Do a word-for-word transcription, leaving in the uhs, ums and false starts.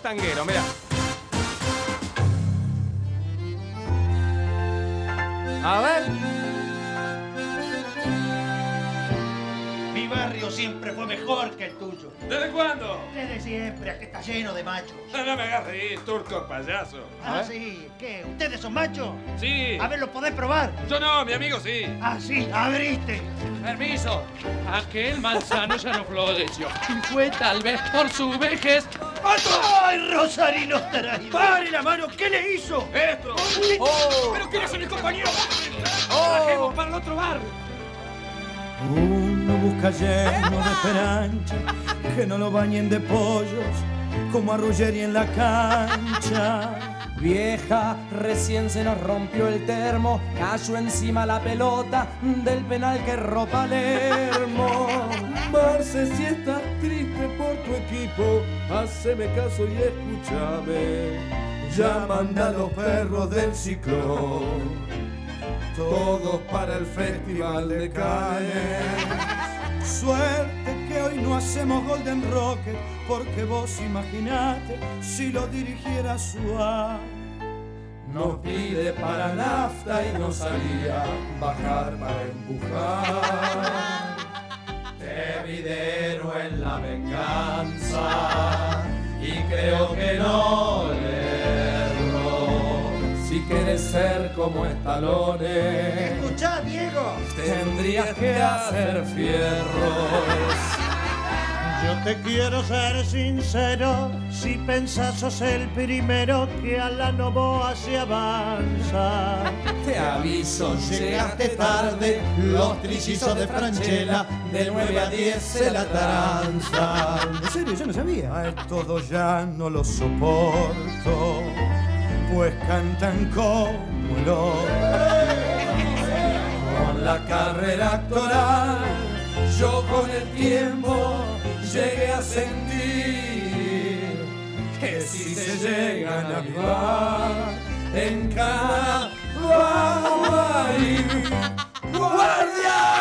tanguero, mirá. A ver. Mi barrio siempre fue mejor que el tuyo. ¿Desde cuándo? Desde siempre, aquí está lleno de machos. No, no me hagas reír, turco payaso. Ah, sí. ¿Qué? ¿Ustedes son machos? Sí. A ver, ¿lo podés probar? Yo no, mi amigo sí. Ah, sí, abriste. Permiso. Aquel manzano ya no floreció. Fue tal vez por su vejez. ¡Ay, Rosarino Taray! ¡Pare la mano! ¿Qué le hizo? ¡Esto! Oh. ¿Pero quién es mi compañero? Oh. Bajemos para el otro bar. Uno busca lleno de esperanza, que no lo bañen de pollos, como a Ruggeri en la cancha. Vieja, recién se nos rompió el termo, cayó encima la pelota del penal que erró Palermo. Marce, si estás triste por tu equipo, haceme caso y escúchame. Ya manda a los perros del ciclón, todos para el festival de Cannes. Suerte que hoy no hacemos Golden Rocket, porque vos imaginate si lo dirigiera Suárez. Nos pide para nafta y nos haría bajar para empujar. Te vi de héroe en la venganza y creo que no le erro. Si quieres ser como Stallone, Escuchá, Diego. tendrías que hacer fierros. Yo te quiero ser sincero, si pensás sos el primero que a la Novoa se avanza. Te aviso, llegaste tarde, los trillizos de Franchella, de nueve a diez se la taranza. ¿En serio? Yo no sabía. A estos dos ya no los soporto, pues cantan como el otro. Con la carrera actoral, yo con el tiempo llegué a sentir que si se llegan a avivar en cada guardia.